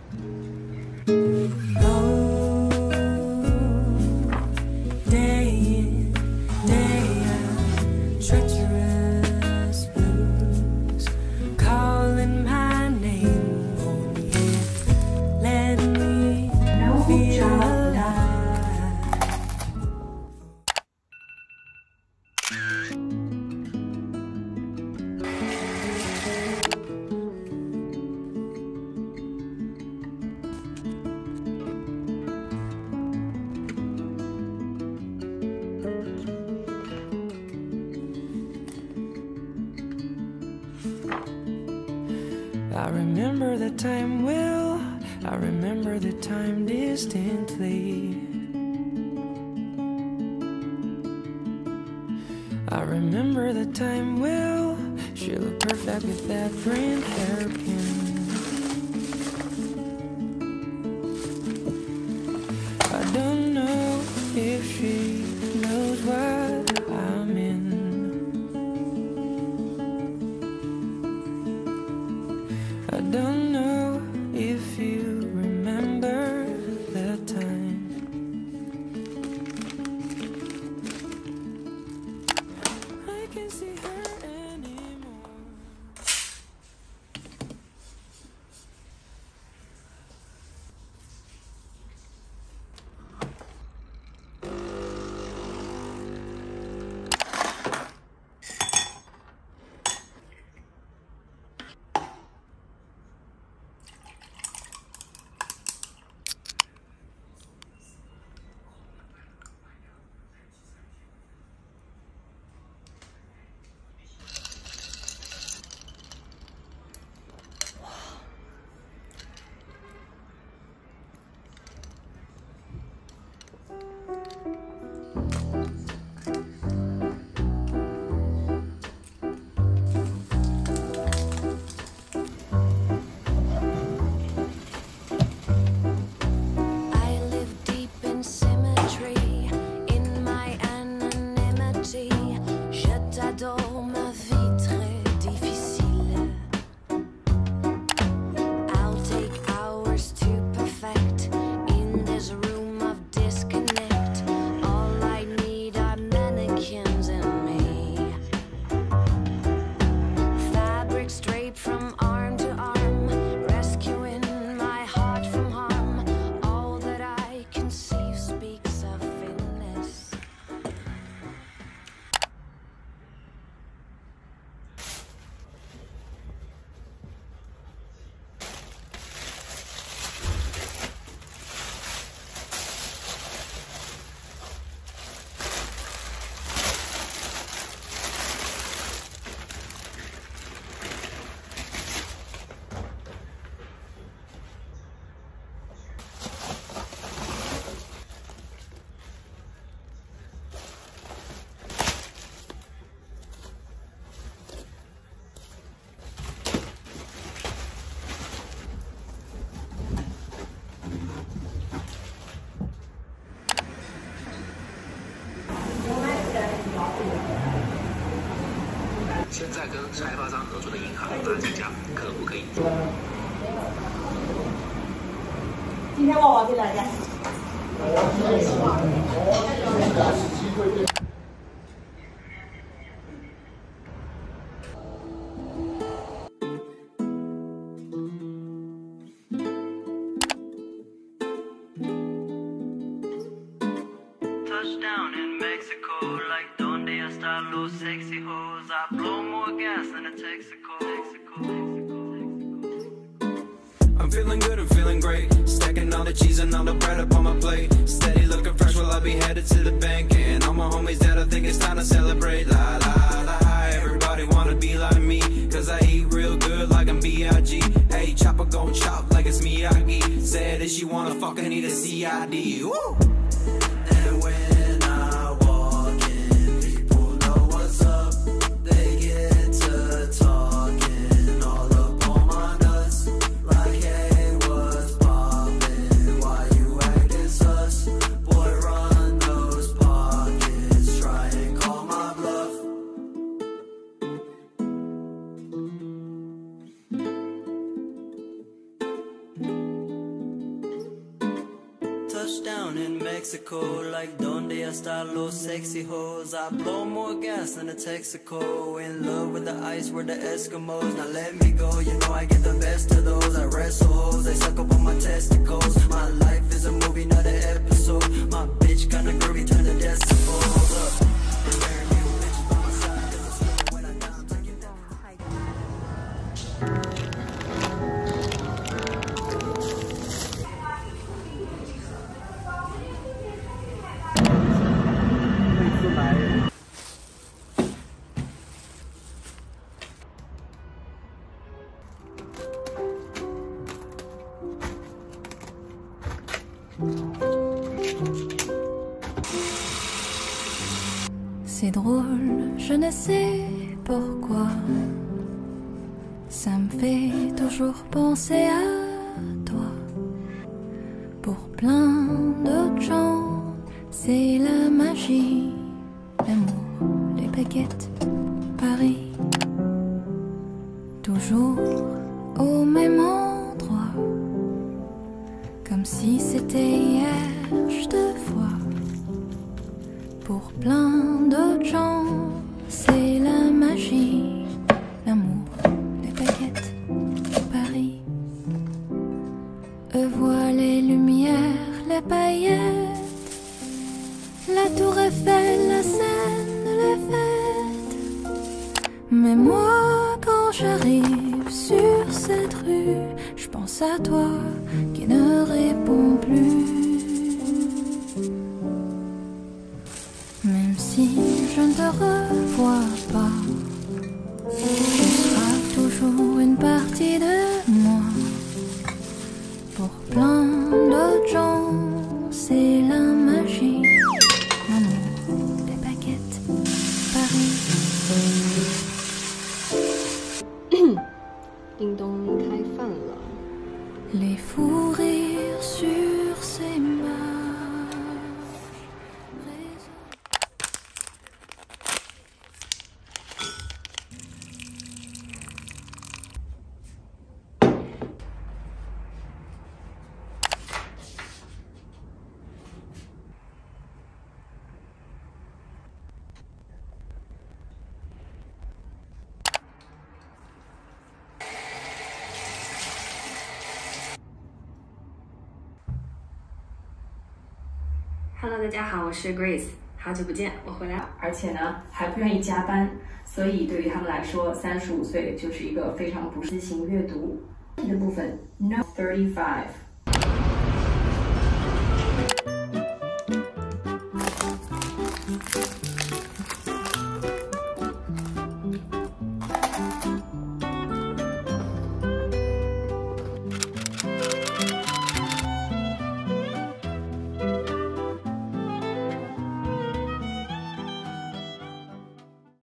I remember the time well, I remember the time distantly. I remember the time well, she looked perfect with that print hairpin. I don't know if she knows what I'm in. I don't know if you remember that time. I can't see her anymore. 现在跟开发商合作的银行打几家，可不可以？ 今天娃娃给大家。 Touchdown in Mexico, like donde están los sexy hoes? I blow more gas than a Texaco. I'm feeling good, I'm feeling great. Stacking all the cheese and all the bread up on my plate. Steady looking fresh while I be headed to the bank. And all my homies that I think it's time to celebrate. La la la, everybody wanna be like me. Cause I eat real good like I'm B.I.G. Hey, chopper gon' chop like it's Miyagi. Said if she wanna fuck, I need a CID. Woo! And when I walk in, people know what's up. They get to talking all up on my nuts. Like, hey, what's poppin'? Why you acting sus? Boy, run those pockets. Try and call my bluff. touchdown in Mexico. Like, donde están los sexy hoes? I blow more gas than a Texaco. In love with the ice, we're the Eskimos. Now let me go, you know I get the best of those. I wrestle hoes, they suck up on my testicles. My life is a movie, not an episode. My bitch kinda groovy, turn the decibels up. And marry me with bitches by my side, 'cause I swear when I die, I'm taking that. C'est drôle, je ne sais pourquoi. Ça me fait toujours penser à toi. Pour plein d'autres gens, c'est la magie, l'amour, les baguettes, Paris. Toujours au même endroit, comme si c'était hier, je te vois. Pour plein d'autres gens, c'est la magie, l'amour, les baguettes, Paris. Eux voient les lumières, les paillettes, la tour Eiffel, la Seine, les fêtes. Mais moi, quand j'arrive sur cette rue, je pense à toi qui ne répond plus. Même si je ne te revois pas, tu seras toujours une partie de moi. Pour plein d'autres gens, c'est la magie, l'amour, les baguettes, Paris. 叮咚，开饭了。 Les fous rires sur ces marches. Hello， 大家好，我是 Grace， 好久不见，我回来了。 而且呢还不愿意加班，所以对于他们来说，35岁就是一个非常不适型阅读的部分。No 35。